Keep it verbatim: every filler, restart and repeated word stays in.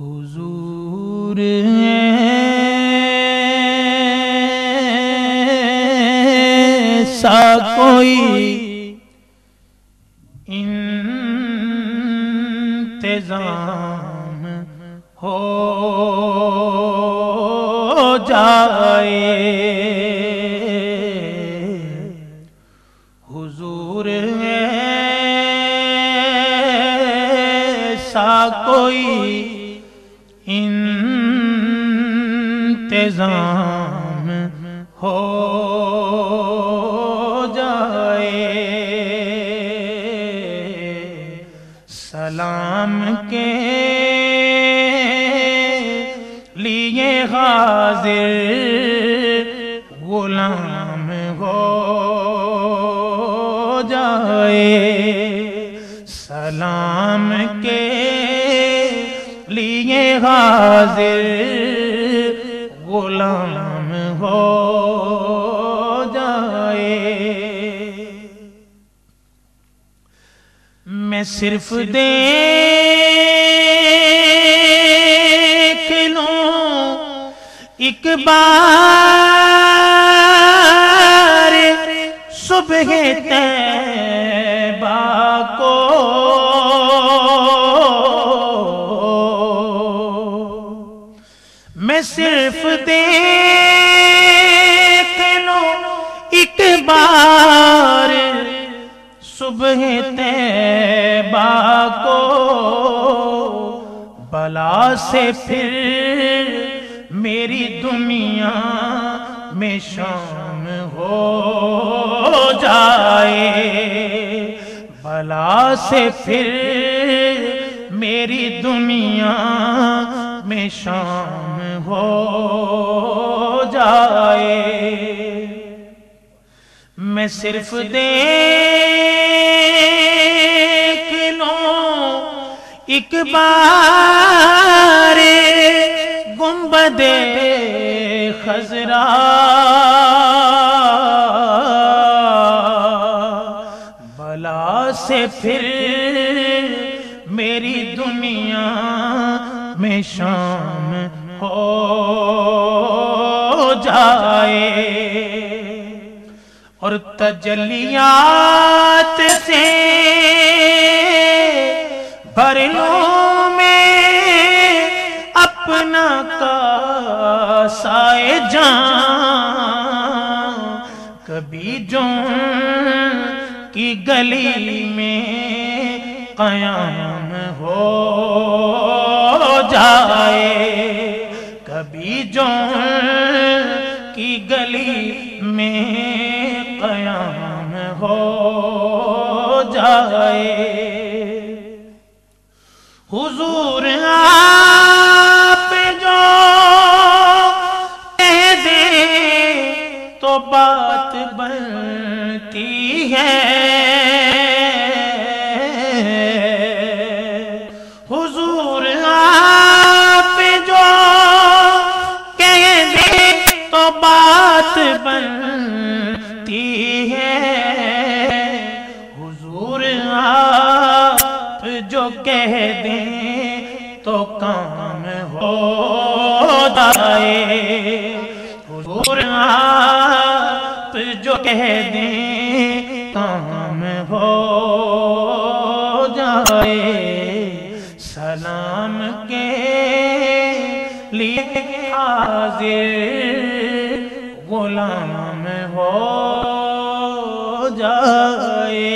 حضور ایسا کوئی انتظام ہو جائے، حضور ایسا کوئی انتظام ہو جائے، سلام کے لیے حاضر غلام ہو جائے، سلام کے لیے حاضر غلام ہو جائے۔ میں صرف دیکھ لوں ایک بار صبح طیبہ کو، میں صرف دیکھ لوں ایک بار صبح طیبہ کو، بلا سے پھر میری دنیا میں شام ہو جائے، بلا سے پھر میری دنیا میں شام ہو جائے۔ میں صرف دیکھ لوں ایک بار گنبد خضرا، بلا سے پھر میری دنیا میں شام ہو جائے، اور تجلیات سے بھر لوں میں اپنا کاسہ جان، کبھی جون کی گلی میں قیام ہو جائے، کبھی جون کی گلی میں قیام ہو جائے۔ حضور آپ جو کہہ دیں تو بات بنتی ہے، حضور آپ جو کہہ دیں تو بات بنتی ہے، حضور آپ جو کہہ دیں تو کام ہو جائے، حضور آپ جو کہہ دیں کام ہو جائے، سلام کے لیے حاضر غلام ہو جائے۔